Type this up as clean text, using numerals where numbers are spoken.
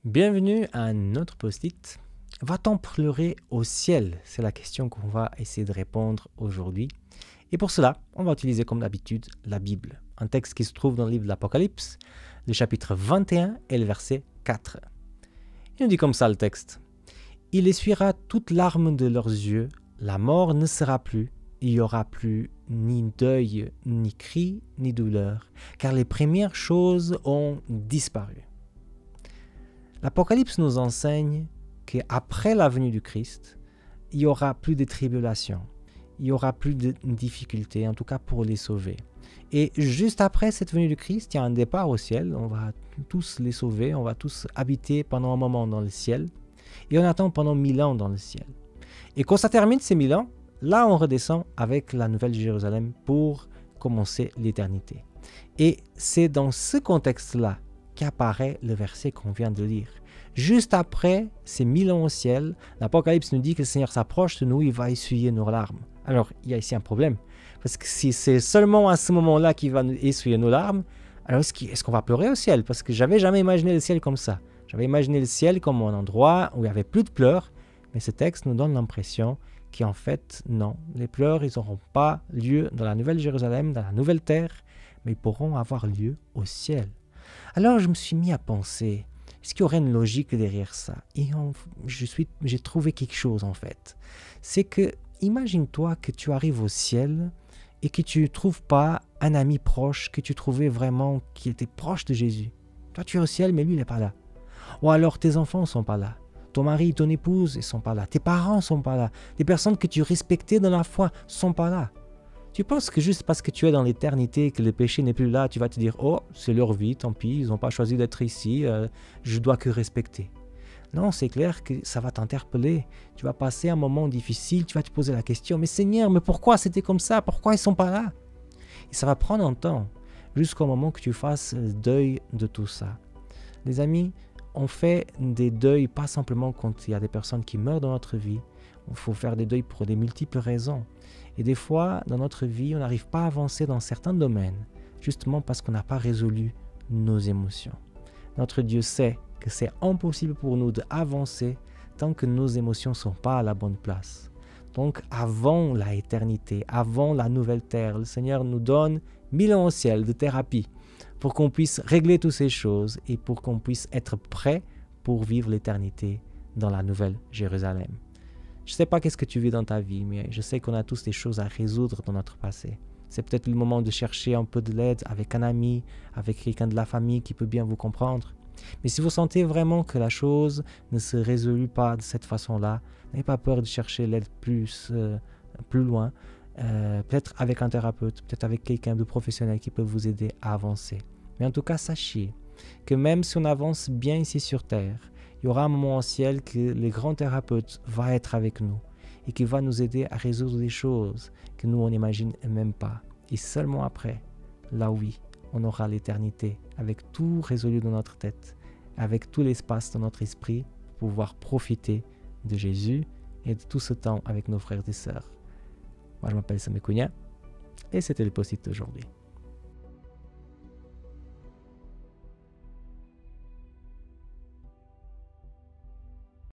Bienvenue à un autre post-it. Va-t-on pleurer au ciel? C'est la question qu'on va essayer de répondre aujourd'hui. Et pour cela, on va utiliser comme d'habitude la Bible, un texte qui se trouve dans le livre de l'Apocalypse, le chapitre 21 et le verset 4. Il nous dit comme ça le texte. « Il essuiera toute larme de leurs yeux, la mort ne sera plus, il n'y aura plus ni deuil, ni cri, ni douleur, car les premières choses ont disparu. » L'Apocalypse nous enseigne qu'après la venue du Christ, il n'y aura plus de tribulation, il n'y aura plus de difficultés, en tout cas pour les sauver. Et juste après cette venue du Christ, il y a un départ au ciel, on va tous les sauver, on va tous habiter pendant un moment dans le ciel, et on attend pendant 1000 ans dans le ciel. Et quand ça termine ces 1000 ans, là on redescend avec la Nouvelle Jérusalem pour commencer l'éternité. Et c'est dans ce contexte-là qu'apparaît le verset qu'on vient de lire. Juste après ces 1000 ans au ciel, l'Apocalypse nous dit que le Seigneur s'approche de nous, il va essuyer nos larmes. Alors, il y a ici un problème, parce que si c'est seulement à ce moment-là qu'il va essuyer nos larmes, alors est-ce qu'on va pleurer au ciel? Parce que j'avais jamais imaginé le ciel comme ça. J'avais imaginé le ciel comme un endroit où il n'y avait plus de pleurs, mais ce texte nous donne l'impression qu'en fait, non, les pleurs, ils n'auront pas lieu dans la Nouvelle Jérusalem, dans la Nouvelle Terre, mais ils pourront avoir lieu au ciel. Alors je me suis mis à penser, est-ce qu'il y aurait une logique derrière ça? Et j'ai trouvé quelque chose en fait. C'est que, imagine-toi que tu arrives au ciel et que tu ne trouves pas un ami proche que tu trouvais vraiment qui était proche de Jésus. Toi tu es au ciel mais lui il n'est pas là. Ou alors tes enfants ne sont pas là. Ton mari, ton épouse, ils ne sont pas là. Tes parents ne sont pas là. Des personnes que tu respectais dans la foi ne sont pas là. Tu penses que juste parce que tu es dans l'éternité, que le péché n'est plus là, tu vas te dire « Oh, c'est leur vie, tant pis, ils n'ont pas choisi d'être ici, je dois que respecter. » Non, c'est clair que ça va t'interpeller. Tu vas passer un moment difficile, tu vas te poser la question « Mais Seigneur, mais pourquoi c'était comme ça? Pourquoi ils ne sont pas là ?» Et ça va prendre un temps, jusqu'au moment que tu fasses le deuil de tout ça. Les amis, on fait des deuils pas simplement quand il y a des personnes qui meurent dans notre vie. Il faut faire des deuils pour des multiples raisons. Et des fois, dans notre vie, on n'arrive pas à avancer dans certains domaines, justement parce qu'on n'a pas résolu nos émotions. Notre Dieu sait que c'est impossible pour nous d'avancer tant que nos émotions ne sont pas à la bonne place. Donc, avant la éternité, avant la nouvelle terre, le Seigneur nous donne 1000 ans au ciel de thérapie pour qu'on puisse régler toutes ces choses et pour qu'on puisse être prêt pour vivre l'éternité dans la nouvelle Jérusalem. Je ne sais pas qu'est-ce que tu vis dans ta vie, mais je sais qu'on a tous des choses à résoudre dans notre passé. C'est peut-être le moment de chercher un peu de l'aide avec un ami, avec quelqu'un de la famille qui peut bien vous comprendre. Mais si vous sentez vraiment que la chose ne se résout pas de cette façon-là, n'ayez pas peur de chercher l'aide plus loin, peut-être avec un thérapeute, peut-être avec quelqu'un de professionnel qui peut vous aider à avancer. Mais en tout cas, sachez que même si on avance bien ici sur Terre, il y aura un moment au ciel que le grand thérapeute va être avec nous et qui va nous aider à résoudre des choses que nous, on n'imagine même pas. Et seulement après, là oui, on aura l'éternité avec tout résolu dans notre tête, avec tout l'espace dans notre esprit pour pouvoir profiter de Jésus et de tout ce temps avec nos frères et sœurs. Moi, je m'appelle Samé Kounia et c'était le post-it d'aujourd'hui.